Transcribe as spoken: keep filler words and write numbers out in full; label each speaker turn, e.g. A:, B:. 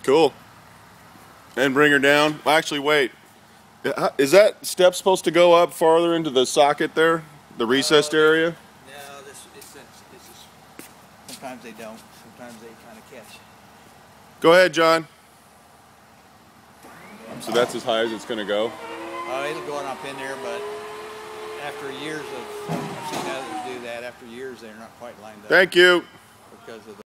A: Cool. And bring her down. Actually, wait. Is that step supposed to go up farther into the socket there? The recessed
B: uh,
A: area?
B: No, this it's, it's just, sometimes they don't. Sometimes they kind of catch.
A: Go ahead, John. So that's as high as it's going to go?
B: Oh, uh, it'll go up in there, but after years of, I've seen others do that, after years they're not quite lined up.
A: Thank you.
B: Because of the